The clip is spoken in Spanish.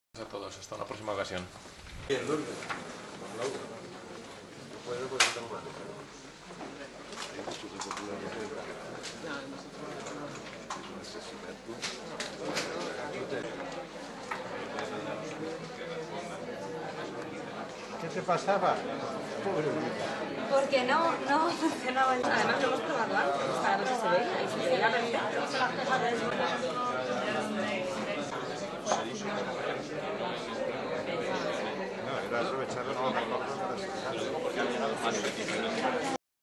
A todos, hasta una próxima ocasión. ¿En dónde? Bueno, pues no tengo más. ¿Qué te pasaba? Pobre niña. Porque no funcionaba el... Además lo hemos probado antes, para ver si se veía y se veía perfecto.